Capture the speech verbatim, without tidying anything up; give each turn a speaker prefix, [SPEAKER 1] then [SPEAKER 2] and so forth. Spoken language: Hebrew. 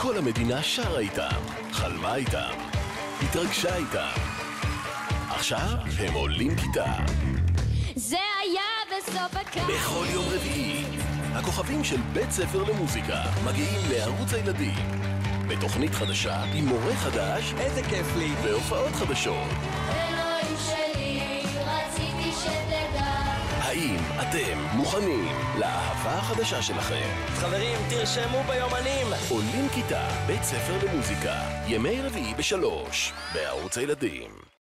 [SPEAKER 1] כל המדינה שרה איתם, חלמה איתם, התרגשה איתם. עכשיו הם עולים כיתה.
[SPEAKER 2] זה היה בסוף הקיץ.
[SPEAKER 1] בכל יום רביעי, הכוכבים של בית ספר למוזיקה מגיעים לערוץ הילדים. בתוכנית חדשה עם מורה חדש,
[SPEAKER 3] איזה כיף לי,
[SPEAKER 1] והופעות חדשות.
[SPEAKER 2] אלוהים שלי, רציתי שתדע.
[SPEAKER 1] האם אתם מוכנים לאהבה החדשה שלכם?
[SPEAKER 3] חברים, תרשמו ביומנים.
[SPEAKER 1] עולים כיתה, בית ספר למוזיקה, ימי רביעי בשלוש, בערוץ הילדים.